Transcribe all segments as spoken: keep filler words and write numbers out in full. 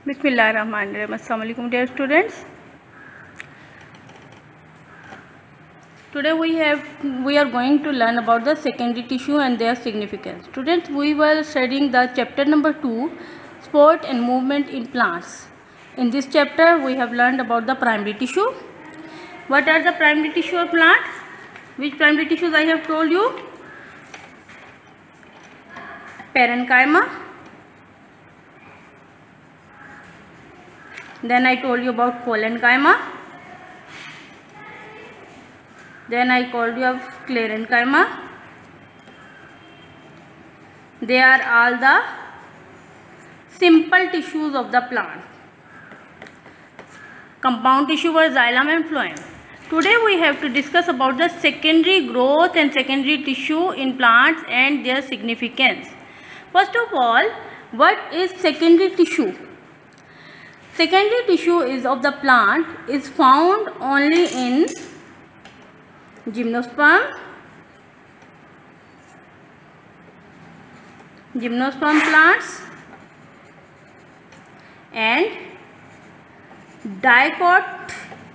Bismillahirrahmanirrahim. Assalamu alaikum dear students. Today we have we are going to learn about the secondary tissue and their significance. Students, we were studying the chapter number two, sport and movement in plants. In this chapter we have learned about the primary tissue. What are the primary tissue of plants? Which primary tissues I have told you? Parenchyma. Then I told you about collenchyma. Then I told you of sclerenchyma. They are all the simple tissues of the plant. Compound tissue were xylem and phloem. Today we have to discuss about the secondary growth and secondary tissue in plants and their significance. First of all, what is secondary tissue? Secondary tissue is of the plant is found only in gymnosperm, gymnosperm plants and dicot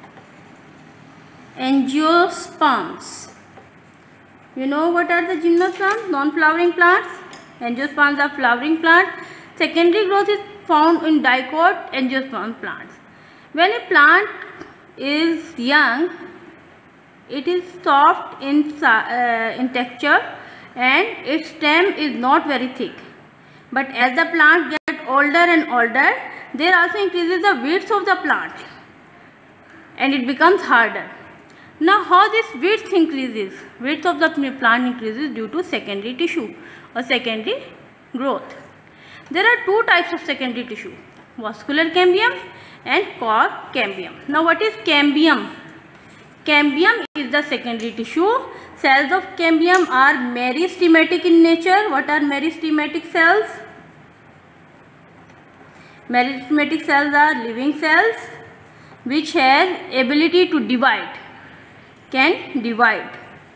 angiosperms. You know what are the gymnosperms? Non-flowering plants. Angiosperms are flowering plants. Secondary growth is found in dicot angiosperm plants. When a plant is young, it is soft in, uh, in texture and its stem is not very thick. But as the plant gets older and older, there also increases the width of the plant and it becomes harder. Now how this width increases? Width of the plant increases due to secondary tissue or secondary growth. There are two types of secondary tissue, vascular cambium and cork cambium. Now what is cambium? Cambium is the secondary tissue. Cells of cambium are meristematic in nature. What are meristematic cells? Meristematic cells are living cells which have ability to divide, can divide.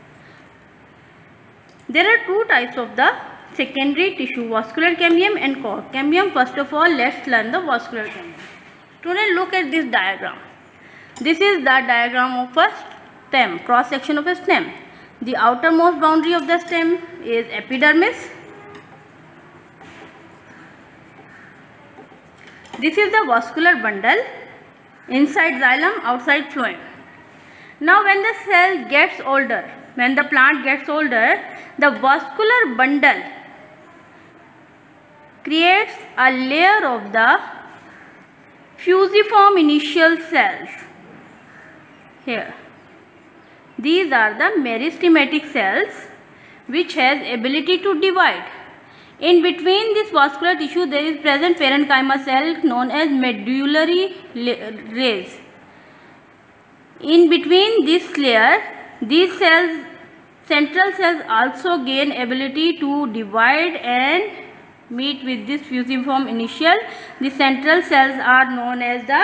There are two types of the secondary tissue, vascular cambium and cork cambium. First of all, let's learn the vascular cambium. Students, look at this diagram. This is the diagram of a stem, cross section of a stem. The outermost boundary of the stem is epidermis. This is the vascular bundle, inside xylem, outside phloem. Now when the cell gets older, when the plant gets older, the vascular bundle creates a layer of the fusiform initial cells. Here, these are the meristematic cells which has ability to divide. In between this vascular tissue, there is present parenchyma cell known as medullary rays. In between this layer, these cells, central cells also gain ability to divide and meet with this fusiform initial. The central cells are known as the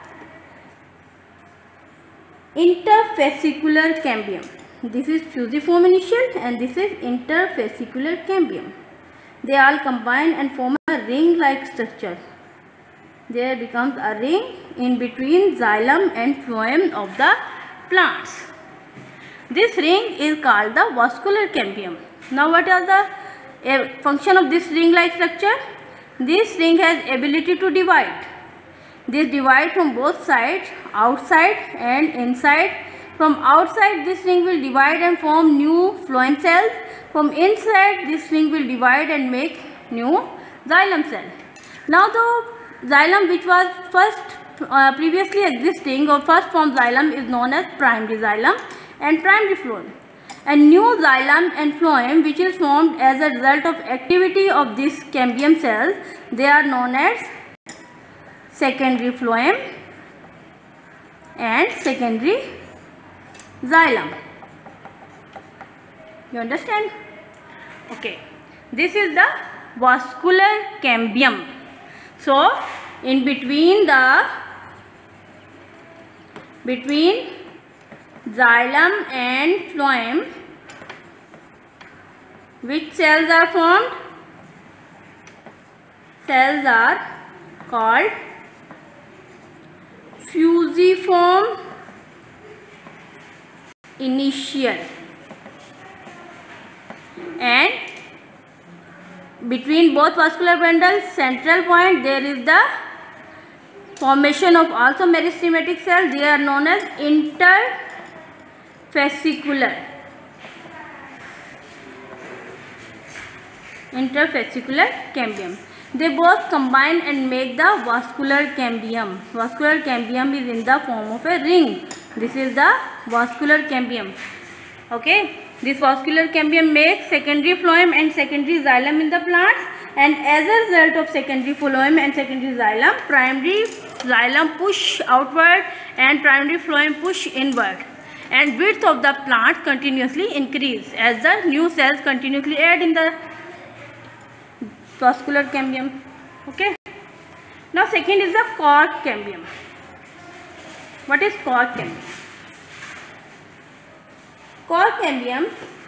interfascicular cambium. This is fusiform initial and this is interfascicular cambium. They all combine and form a ring-like structure. There becomes a ring in between xylem and phloem of the plants. This ring is called the vascular cambium. Now what are the uh, function of this ring-like structure? This ring has ability to divide. This divide from both sides, outside and inside. From outside, this ring will divide and form new phloem cells. From inside, this ring will divide and make new xylem cell. Now the xylem which was first uh, previously existing or first formed xylem is known as primary xylem and primary phloem. And new xylem and phloem which is formed as a result of activity of these cambium cells, they are known as secondary phloem and secondary xylem. You understand? Okay. This is the vascular cambium. So, in between the between xylem and phloem, which cells are formed? Cells are called fusiform initial, and between both vascular bundles central point there is the formation of also meristematic cells. They are known as interfascicular interfascicular cambium. They both combine and make the vascular cambium. Vascular cambium is in the form of a ring. This is the vascular cambium. Okay, this vascular cambium makes secondary phloem and secondary xylem in the plants, and as a result of secondary phloem and secondary xylem, primary xylem push outward and primary phloem push inward, and width of the plant continuously increase as the new cells continuously add in the vascular cambium. Okay. Now second is the cork cambium. What is cork cambium? Cork cambium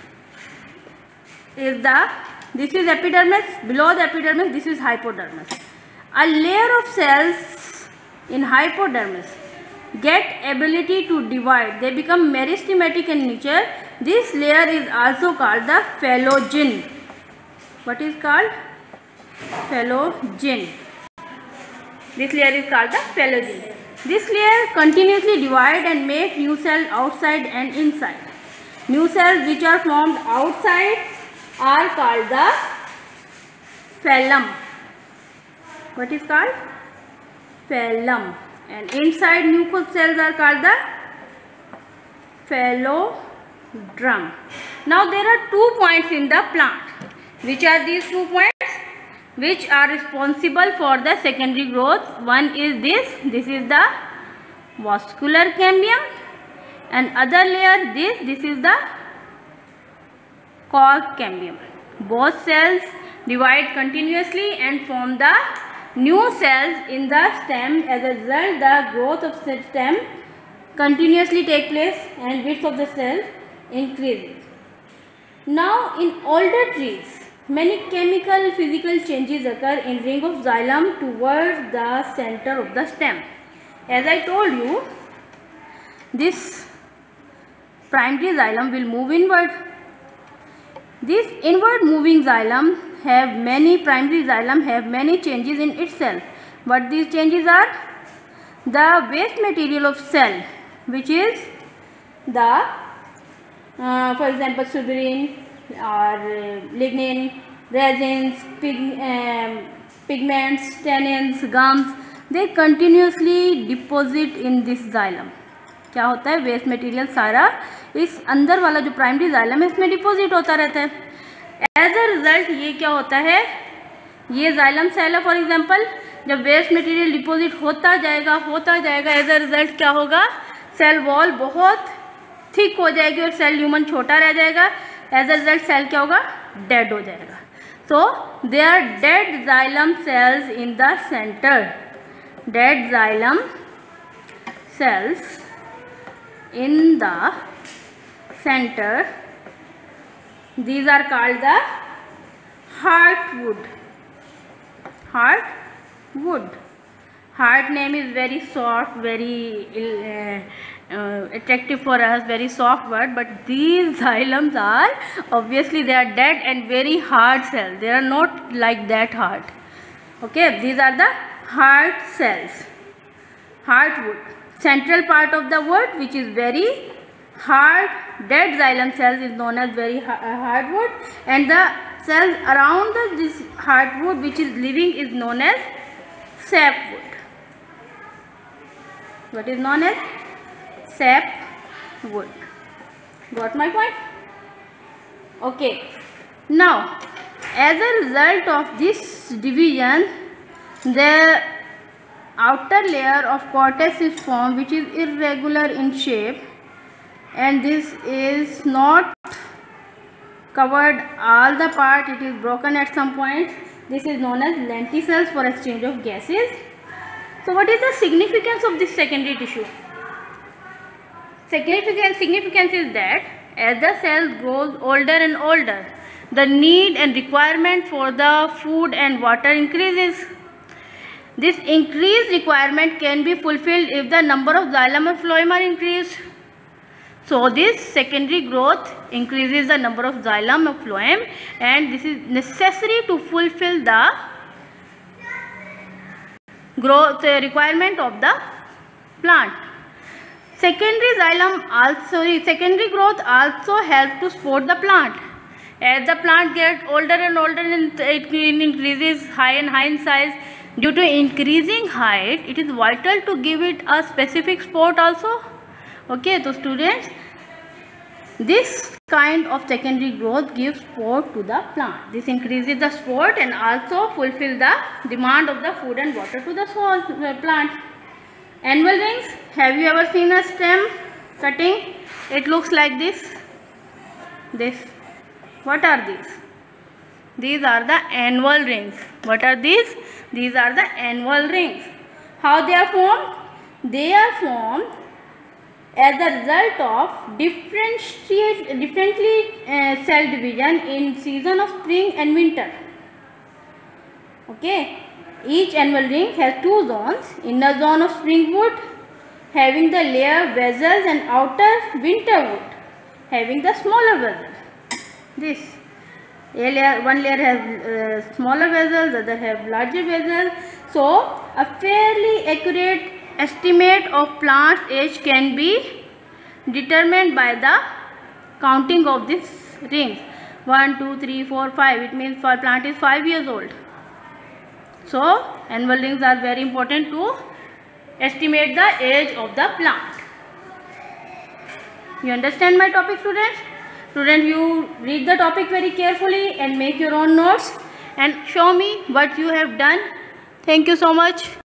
is the, this is epidermis, below the epidermis this is hypodermis. A layer of cells in hypodermis get ability to divide. They become meristematic in nature. This layer is also called the phellogen. What is called? Phellogen. This layer is called the phellogen. This layer continuously divide and make new cell outside and inside. New cells which are formed outside are called the phellum. What is called? Phellum. And inside new cells are called the phellodrum. Now there are two points in the plant. Which are these two points? Which are responsible for the secondary growth. One is this, this is the vascular cambium, and other layer this, this is the cork cambium. Both cells divide continuously and form the new cells in the stem. As a result, the growth of the stem continuously take place and width of the cell increases. Now in older trees, many chemical physical changes occur in ring of xylem towards the center of the stem. As I told you, this primary xylem will move inward. This inward moving xylem have many primary xylem have many changes in itself. What these changes are? The waste material of cell, which is the uh, for example suberin or uh, lignin, resins, pig, um, pigments, tannins, gums, they continuously deposit in this xylem. क्या होता है? Waste material सारा इस अंदर वाला जो primary xylem है इसमें डिपॉजिट होता रहता है. एज अ रिजल्ट ये क्या होता है? ये xylem सेल है फॉर एग्जांपल. जब वेस्ट मटेरियल डिपॉजिट होता जाएगा होता जाएगा एज अ रिजल्ट क्या होगा? सेल वॉल बहुत थिक हो जाएगी और सेल ह्यूमन छोटा रह जाएगा. एज अ रिजल्ट सेल क्या होगा? डेड हो जाएगा. So they are dead xylem cells in the center. Dead xylem cells in the center, these are called the heartwood. Heartwood. Heart name is very soft, very uh, uh, attractive for us, very soft word, but these xylems are obviously they are dead and very hard cells. They are not like that hard. Okay, these are the heart cells. Heartwood. Central part of the wood which is very hard, dead xylem cells is known as very hardwood, and the cells around the, this hardwood which is living is known as sapwood. What is known as sapwood? Got my point? Okay. Now, as a result of this division, the outer layer of cortex is formed which is irregular in shape, and this is not covered all the part, it is broken at some point. This is known as lenticels for exchange of gases. So what is the significance of this secondary tissue? Significance, significance is that as the cell grows older and older, the need and requirement for the food and water increases. This increased requirement can be fulfilled if the number of xylem and phloem are increased. So this secondary growth increases the number of xylem and phloem, and this is necessary to fulfill the growth requirement of the plant. Secondary xylem also, secondary growth also helps to support the plant. As the plant gets older and older, and it increases high and high in size. Due to increasing height, it is vital to give it a specific support also. Okay, so students, this kind of secondary growth gives support to the plant. This increases the support and also fulfill the demand of the food and water to the soil, the plant. Annual rings. Have you ever seen a stem cutting? It looks like this. This. What are these? These are the annual rings. What are these? These are the annual rings. How they are formed? They are formed as a result of differentiate, differently uh, cell division in season of spring and winter. Okay. Each annual ring has two zones. Inner zone of spring wood having the layer vessels, and outer winter wood having the smaller vessels. This. A layer, one layer has uh, smaller vessels, the other have larger vessels. So, a fairly accurate estimate of plant's age can be determined by the counting of these rings. one, two, three, four, five. It means for plant is five years old. So, annual rings are very important to estimate the age of the plant. You understand my topic, students? Students, you read the topic very carefully and make your own notes and show me what you have done. Thank you so much.